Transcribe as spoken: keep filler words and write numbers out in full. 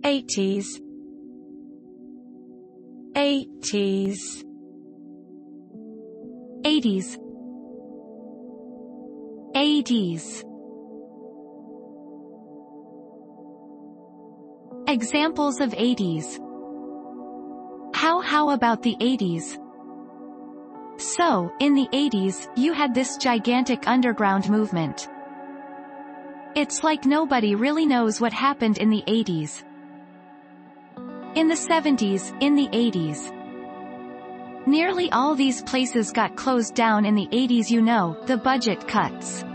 Eighties. Eighties. Eighties. Eighties. Examples of eighties. How how about the eighties? So, in the eighties, you had this gigantic underground movement. It's like nobody really knows what happened in the eighties. In the seventies, in the eighties. Nearly all these places got closed down in the eighties, you know, the budget cuts.